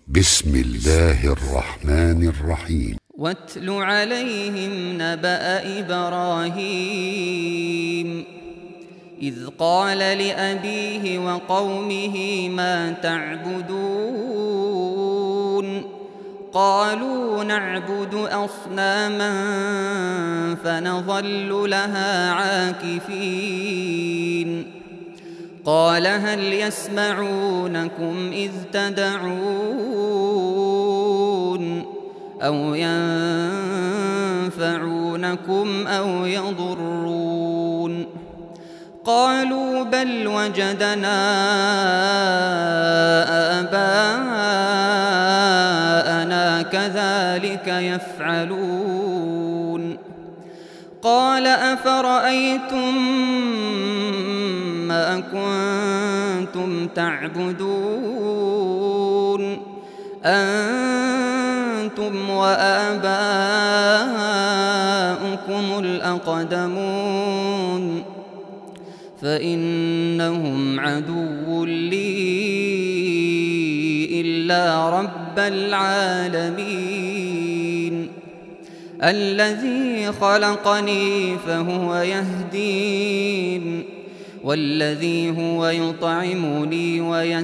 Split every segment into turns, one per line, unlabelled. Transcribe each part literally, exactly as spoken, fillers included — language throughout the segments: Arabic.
بسم الله الرحمن الرحيم.
واتل عليهم نبأ إبراهيم إذ قال لأبيه وقومه ما تعبدون قالوا نعبد أصناما فنظل لها عاكفين قال هل يسمعونكم إذ تدعون أو ينفعونكم أو يضرون قالوا بل وجدنا آباءنا كذلك يفعلون قال أفرأيتم ما كنتم تعبدون أنتم وآباؤكم الأقدمون فإنهم عدو لي إلا رب العالمين الذي خلقني فهو يهدين والذي هو يطعمني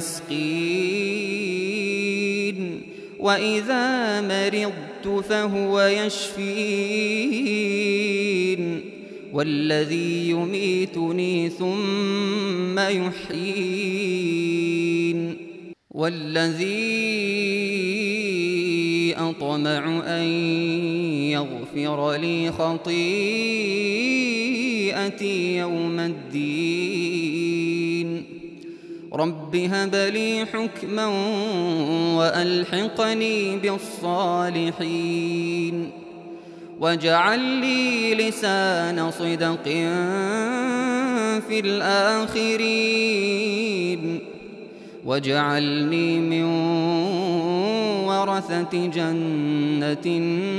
ويسقين وإذا مرضت فهو يشفين والذي يميتني ثم يحيين والذي أطمع أن يغفر لي خطيئتي يوم الدين رب هب لي حكما وألحقني بالصالحين واجعل لي لسان صدق في الآخرين واجعلني من ورثة جنة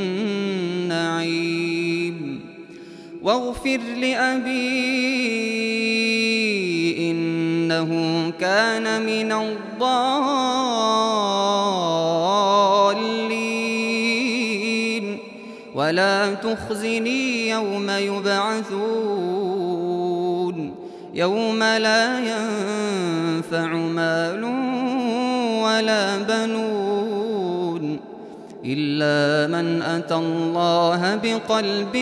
النعيم واغفر لأبي إنه كان من الضالين ولا تخزني يوم يبعثون يوم لا ينفع مال ولا بنون إلا من أتى الله بقلب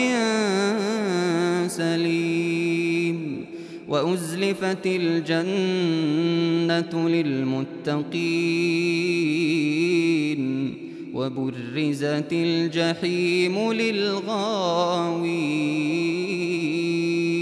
سليم وأزلفت الجنة للمتقين وبرزت الجحيم للغاوين.